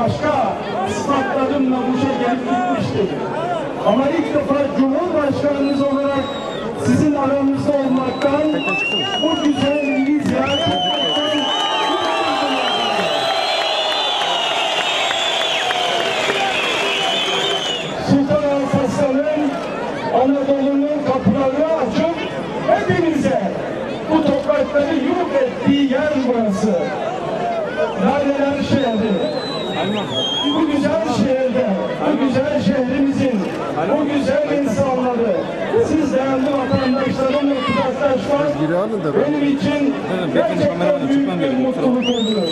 başka sıfatlarımla Muş'a gelip gitmiştim. Ama ilk defa Cumhurbaşkanımız olarak sizin aranızda olmaktan, bu güzel ili ziyaret etmekten Sultan Alparslan'ın, Anadolu'nun kapılarını açıp hepimize bu toprakları yok ettiği yer burası. Laleler şehri. Bu güzel şehirde, bu güzel şehrimizin, bu güzel insanları, siz değerli vatandaşlarım ve kucaklaşmak benim için gerçekten büyük bir mutluluk oluyor.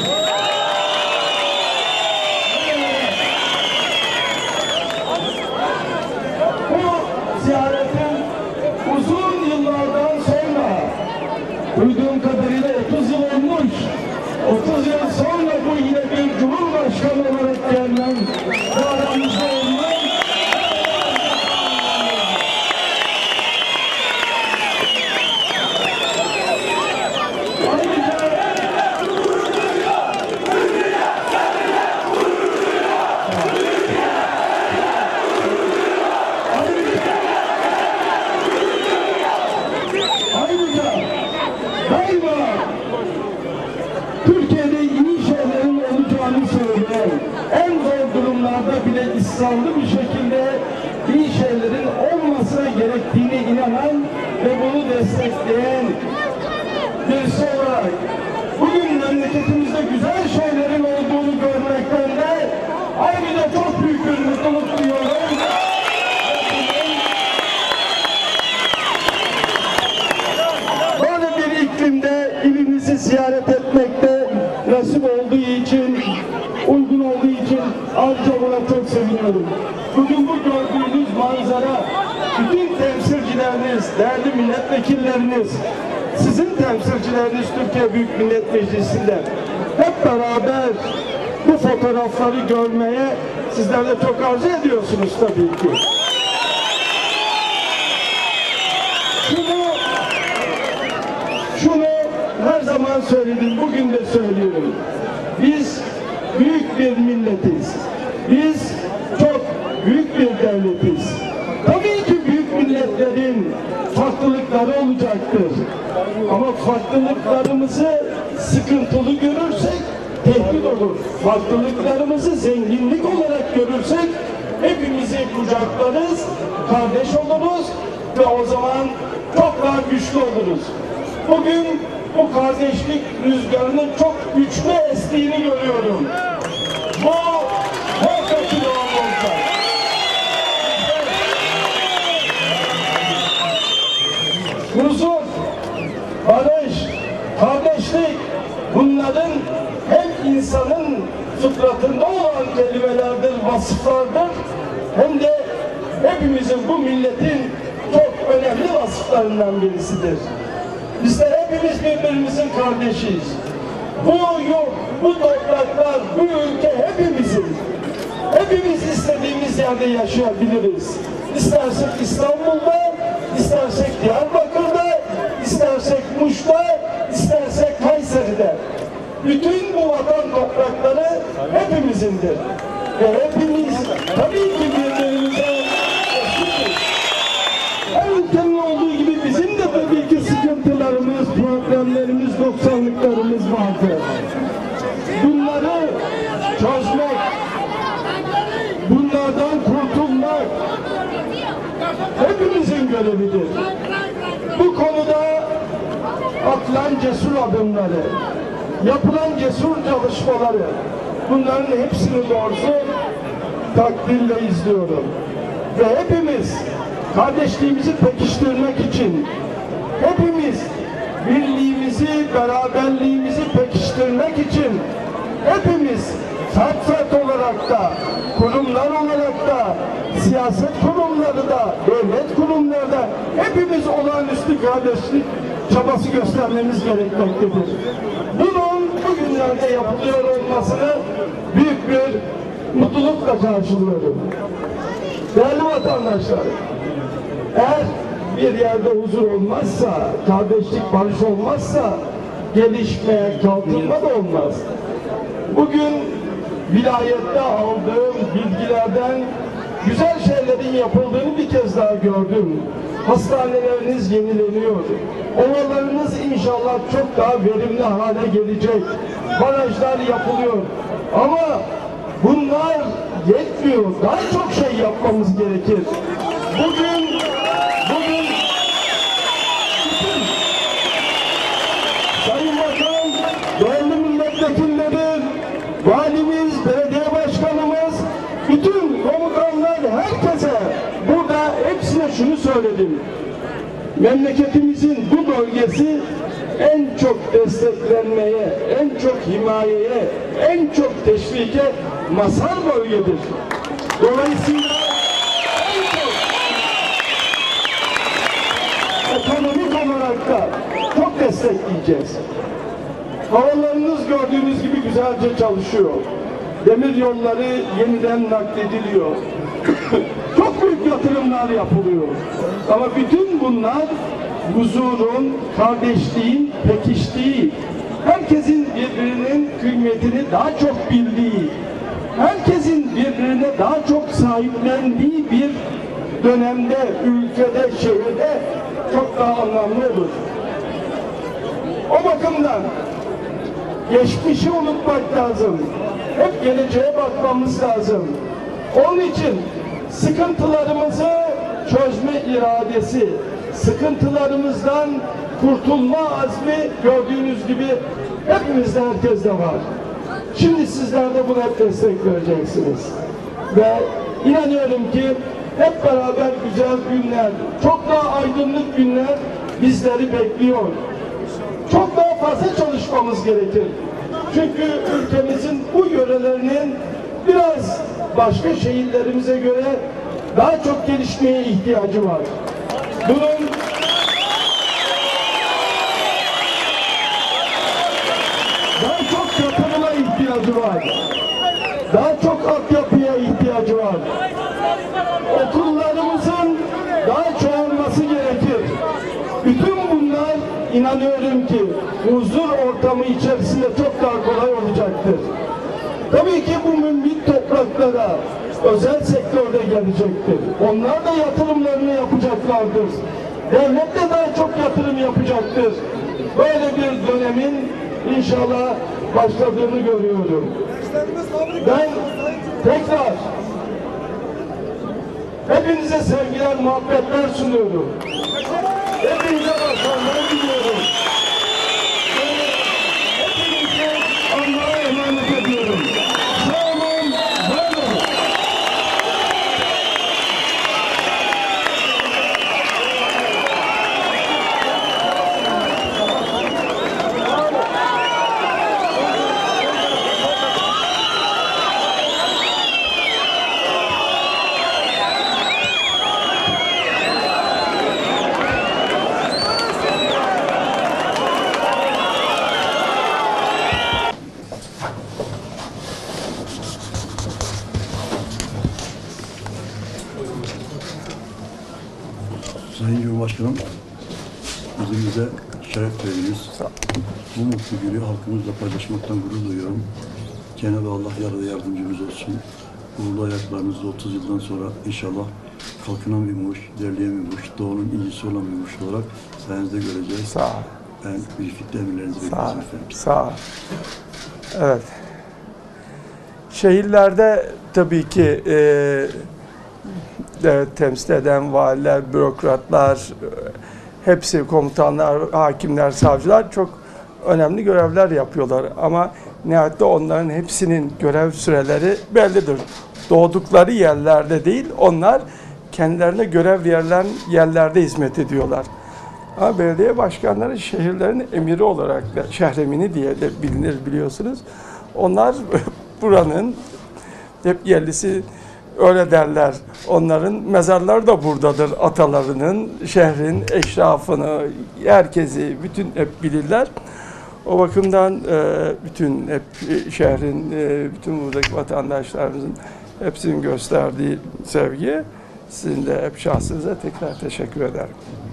Bu ziyaretin uzun yıllardan sonra, duyduğum kadarıyla 30 yıl olmuş, 30 yıl sonra bu yine bir Cumhurbaşkanı olarak gelmem ve aramızda olmam. Türkiye'de iyi şeylerin olacağını söyleyen, en zor durumlarda bile ısrarlı bir şekilde iyi şeylerin olmasına gerektiğine inanan ve bunu destekleyen birisi olarak bugün memleketimizde güzel şeylerin olduğunu görmekten de ayrıca çok büyük bir mutluluk duyuyorum. Böyle bir iklimde ilimizi ziyaret etmekte nasip olduğu için, uygun olduğu için ayrıca buna çok seviniyorum. Bugün bu gördüğünüz manzara, bütün temsilcileriniz, değerli milletvekilleriniz, sizin temsilcileriniz Türkiye Büyük Millet Meclisi'nde hep beraber bu fotoğrafları görmeye sizler de çok arzu ediyorsunuz tabii ki. Şunu her zaman söyledim, bugün de söylüyorum. Biz büyük bir milletiz. Biz çok büyük bir devletiz. Tabii ki büyük milletlerin farklılıkları olacaktır. Ama farklılıklarımızı sıkıntılı görürsek tehdit olur. Farklılıklarımızı zenginlik olarak görürsek hepimizi kucaklarız, kardeş oluruz ve o zaman çok daha güçlü oluruz. Bugün bu kardeşlik rüzgarının çok güçlü estiğini görüyorum. Bu muhakkak devam olacak. Huzur, barış, kardeşlik, bunların hem insanın fıtratında olan kelimelerdir, vasıflardır, hem de hepimizin, bu milletin çok önemli vasıflarından birisidir. Bizler hepimiz birbirimizin kardeşiyiz. Bu yurt, bu topraklar, bu ülke hepimizin. Hepimiz istediğimiz yerde yaşayabiliriz. İstersek İstanbul'da, istersek Diyarbakır'da, istersek Muş'ta, istersek Kayseri'de. Bütün bu vatan toprakları hepimizindir. Ve hepimiz tabii ki birbirimize eşitiz. Her ülkenin olduğu gibi bizim de tabii ki sıkıntılarımız, problemlerimiz, noksanlıklarımız vardır. Bunları çözmek, bunlardan kurtulmak hepimizin görevidir. Bu konuda atılan cesur adımları, yapılan cesur çalışmaları, bunların hepsini doğrusu takdirle izliyorum. Ve hepimiz kardeşliğimizi pekiştirmek için, hepimiz birliğimizi, beraberliğimizi pekiştirmek için, hepimiz fert olarak da, kurumlar olarak da, siyaset kurumları da, devlet kurumları da hepimiz olağanüstü kardeşlik çabası göstermemiz gerekmektedir. Bunun bugünlerde yapılıyor olmasını büyük bir mutlulukla karşılıyorum. Değerli vatandaşlar, eğer bir yerde huzur olmazsa, kardeşlik, barış olmazsa gelişme, kalkınma da olmaz. Bugün vilayette aldığım bilgilerden güzel şeylerin yapıldığını bir kez daha gördüm. Hastaneleriniz yenileniyor. Ovalarınız inşallah çok daha verimli hale gelecek. Barajlar yapılıyor. Ama bunlar yetmiyor. Daha çok şey yapmamız gerekir. Bugün Sayın Bakan, değerli milletvekilleri, valimiz, belediye başkanımız, bütün komutanlar, herkese burada hepsine şunu söyledim. Memleketimizin bu bölgesi en çok desteklenmeye, en çok himayeye, en çok teşvike mazhar bölgedir. Dolayısıyla en çok ekonomik olarak da çok destekleyeceğiz. Havalarınız gördüğünüz gibi güzelce çalışıyor. Demir yolları yeniden naklediliyor. Çok büyük yatırımlar yapılıyor. Ama bütün bunlar huzurun, kardeşliğin pekiştiği, herkesin birbirinin kıymetini daha çok bildiği, herkesin birbirine daha çok sahiplendiği bir dönemde, ülkede, şehirde çok daha anlamlı olur. O bakımdan geçmişi unutmak lazım. Hep geleceğe bakmamız lazım. Onun için sıkıntılarımızı çözme iradesi, sıkıntılarımızdan kurtulma azmi gördüğünüz gibi hepimizde, herkeste var. Şimdi sizler de buna hep destek vereceksiniz. Ve inanıyorum ki hep beraber güzel günler, çok daha aydınlık günler bizleri bekliyor. Çok daha fazla çalışmamız gerekir. Çünkü ülkemizin bu yörelerinin biraz başka şehirlerimize göre daha çok gelişmeye ihtiyacı var. Bunun daha çok yatırıma ihtiyacı var. Daha çok altyapıya ihtiyacı var. Okullarımızın daha çoğalması gerekir. Bütün bunlar inanıyorum ki huzur ortamı içerisinde çok daha kolay olacaktır. Tabii ki bu mümbit topraklara özel sektörde gelecektir. Onlar da yatırımlarını yapacaklardır. Devlet de daha çok yatırım yapacaktır. Böyle bir dönemin inşallah başladığını görüyorum. Ben tekrar hepinize sevgiler, muhabbetler sunuyorum. Hepinize başarılar diliyorum. Hepinize Allah'a emanet ediyorum. Sağ olun, var olun. Sayın Cumhurbaşkanım, bize şeref verdiniz. Bu mutlu günü halkımızla paylaşmaktan gurur duyuyorum. Cenab-ı Allah yar ve yardımcımız olsun. Uğurlu ayaklarınızla 30 yıldan sonra inşallah kalkınan bir muş, derleyen bir muş, doğunun incisi olan bir muş olarak sayenizde göreceğiz. Sağ ol. Ben birlikte emirlerinizi bekliyorum efendim. Sağ ol. Evet. Şehirlerde tabii ki devlet temsil eden valiler, bürokratlar, hepsi komutanlar, hakimler, savcılar çok önemli görevler yapıyorlar. Ama nihayette onların hepsinin görev süreleri bellidir. Doğdukları yerlerde değil, onlar kendilerine görev verilen yerlerde hizmet ediyorlar. Ama belediye başkanları şehirlerin emiri olarak da, şehremini diye de bilinir biliyorsunuz. Onlar buranın hep yerlisi, öyle derler. Onların mezarları da buradadır. Atalarının, şehrin eşrafını, herkesi, bütün hep bilirler. O bakımdan bütün hep şehrin, bütün buradaki vatandaşlarımızın hepsinin gösterdiği sevgi, sizin de hep şahsınıza tekrar teşekkür ederim.